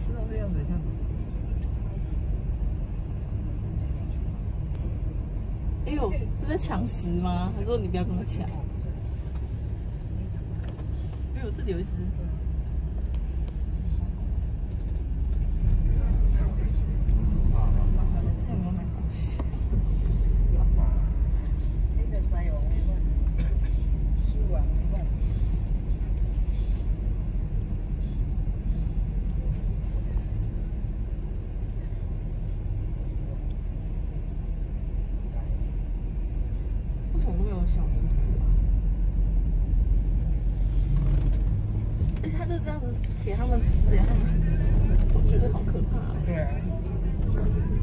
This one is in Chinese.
吃到这样子，像。 哎呦，是在抢食吗？还是说你不要跟我抢？哎呦，这里有一只。看有没有买东西。为什么都没有小狮子啊？而且他就这样子给他们吃，我觉得好可怕。 对啊。